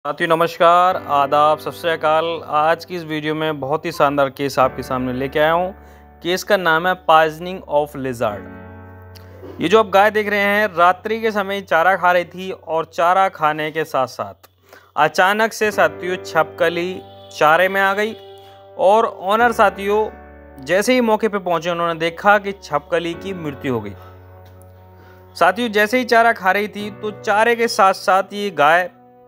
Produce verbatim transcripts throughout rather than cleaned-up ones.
साथियों नमस्कार, आदाब, सत श्री अकाल। आज की इस वीडियो में बहुत ही शानदार केस आपके सामने लेके आया हूँ। केस का नाम है पॉइजनिंग ऑफ लिजर्ड। ये जो आप गाय देख रहे हैं, रात्रि के समय चारा खा रही थी और चारा खाने के साथ साथ अचानक से साथियों छपकली चारे में आ गई और ऑनर साथियों जैसे ही मौके पे पहुंचे उन्होंने देखा कि छपकली की मृत्यु हो गई। साथियों जैसे ही चारा खा रही थी तो चारे के साथ साथ ये गाय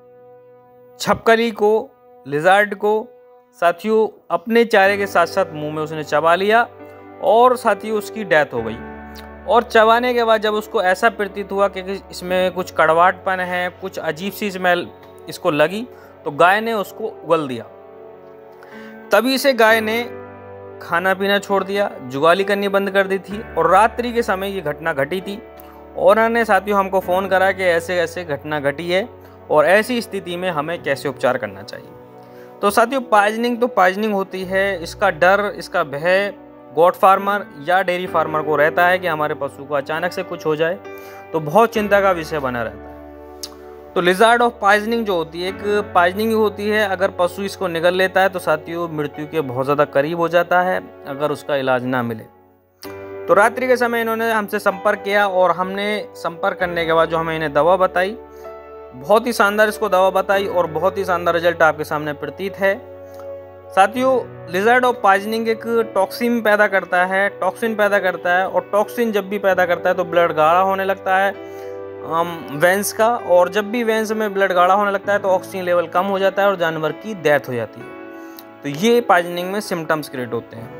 छपकली को, लिजर्ड को साथियों अपने चारे के साथ साथ मुंह में उसने चबा लिया और साथियों उसकी डेथ हो गई। और चबाने के बाद जब उसको ऐसा प्रतीत हुआ कि इसमें कुछ कड़वाहटपन है, कुछ अजीब सी स्मेल इसको लगी, तो गाय ने उसको उगल दिया। तभी से गाय ने खाना पीना छोड़ दिया, जुगाली करनी बंद कर दी थी और रात्रि के समय ये घटना घटी थी। ओनर ने साथियों हमको फ़ोन करा कि ऐसे ऐसे घटना घटी है और ऐसी स्थिति में हमें कैसे उपचार करना चाहिए। तो साथियों पॉइजनिंग तो पॉइजनिंग होती है। इसका डर, इसका भय गॉट फार्मर या डेयरी फार्मर को रहता है कि हमारे पशु को अचानक से कुछ हो जाए, तो बहुत चिंता का विषय बना रहता है। तो लिजर्ड ऑफ पॉइजनिंग जो होती है, एक पॉइजनिंग होती है, अगर पशु इसको निगल लेता है तो साथियों मृत्यु के बहुत ज़्यादा करीब हो जाता है अगर उसका इलाज ना मिले। तो रात्रि के समय इन्होंने हमसे संपर्क किया और हमने संपर्क करने के बाद जो हमें इन्हें दवा बताई, बहुत ही शानदार इसको दवा बताई और बहुत ही शानदार रिजल्ट आपके सामने प्रतीत है। साथियों लिजर्ड ऑफ पॉइजनिंग एक टॉक्सिन पैदा करता है, टॉक्सिन पैदा करता है और टॉक्सिन जब भी पैदा करता है तो ब्लड गाढ़ा होने लगता है वेंस का, और जब भी वेंस में ब्लड गाढ़ा होने लगता है तो ऑक्सीजन लेवल कम हो जाता है और जानवर की डेथ हो जाती है। तो ये पॉइजनिंग में सिम्टम्स क्रिएट होते हैं।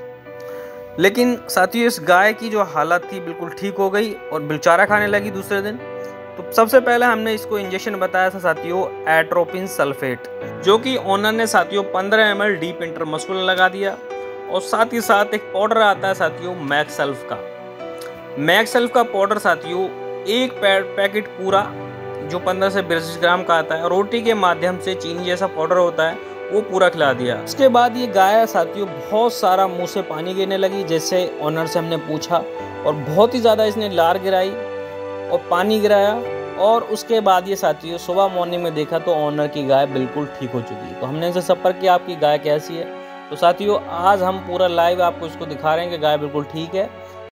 लेकिन साथियों इस गाय की जो हालत थी बिल्कुल ठीक हो गई और चारा खाने लगी दूसरे दिन। तो सबसे पहले हमने इसको इंजेक्शन बताया था साथियों एट्रोपिन सल्फेट, जो कि ओनर ने साथियों पंद्रह एम एल डीप इंटरमस्कुलर लगा दिया। और साथ ही साथ एक पाउडर आता है साथियों मैक्सल्फ का। मैक्सल्फ का पाउडर साथियों एक पैकेट पूरा जो पंद्रह से बीस ग्राम का आता है, रोटी के माध्यम से चीनी जैसा पाउडर होता है, वो पूरा खिला दिया। उसके बाद ये गाय साथियों बहुत सारा मुंह से पानी गिरने लगी, जैसे ओनर से हमने पूछा, और बहुत ही ज़्यादा इसने लार गिराई और पानी गिराया। और उसके बाद ये साथियों सुबह मॉर्निंग में देखा तो ओनर की गाय बिल्कुल ठीक हो चुकी है। तो हमने इनसे संपर्क किया आपकी गाय कैसी है। तो साथियों आज हम पूरा लाइव आपको इसको दिखा रहे हैं कि गाय बिल्कुल ठीक है